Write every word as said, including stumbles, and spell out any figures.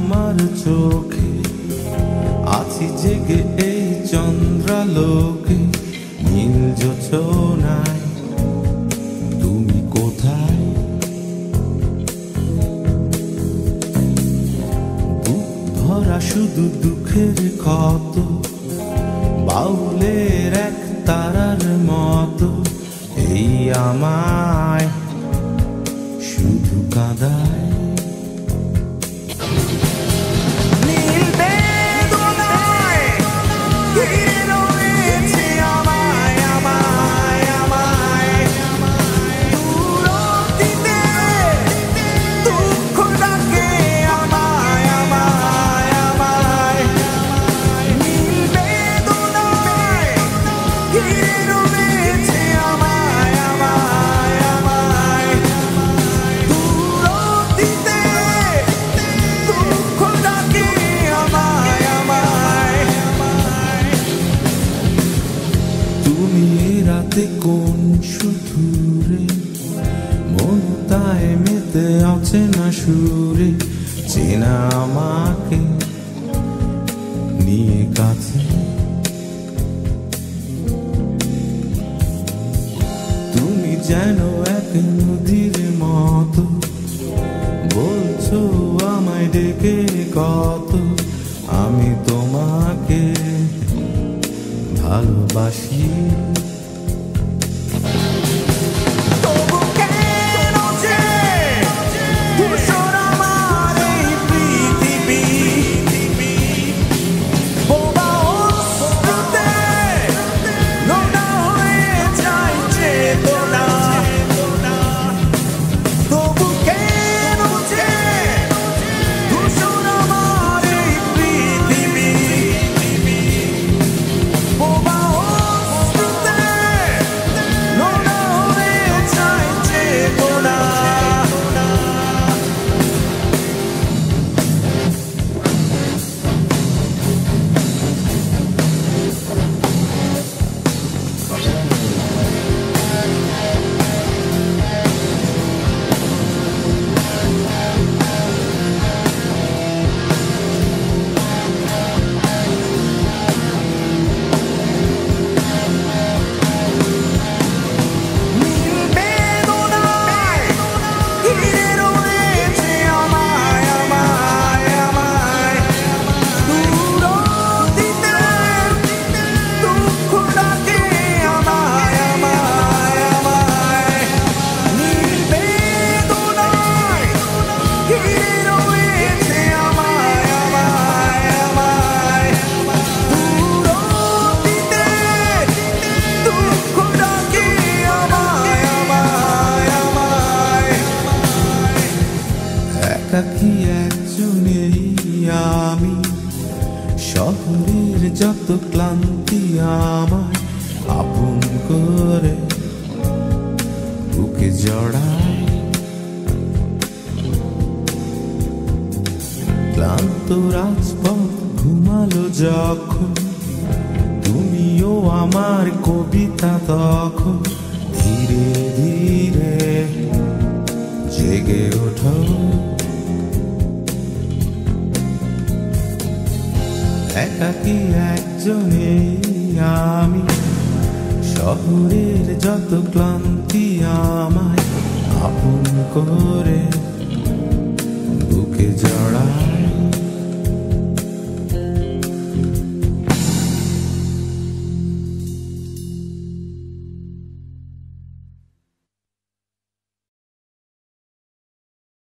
তোমার চোখে আছি জেগে এই চন্দ্রালোকে নীল জোছনায় তুমি কোথায় বুক ভরা শুধু দুঃখের ক্ষত বাউলের এক তারার মতো এই আমায় শুধু কাঁদায় কোন সুধুরে মন তাই মেতে আছে না সুরে চেনা আমাকে নিয়ে কাছে তুমি যেন এক নদীর মতো বলছো আমায় ডেকে কত আমি তোমাকে ভালোবাসি একাকী একজনেই আমি শহরের যত ক্লান্তি আমায় আপন করে বুকে জড়ায় ক্লান্ত রাজপথ ঘুমালো যখন তুমিও আমার কবিতা তখন ধীরে ধীরে জেগে ওঠো একাকী একজনেই আমি শহরের যত ক্লান্তি আমায় আপন করে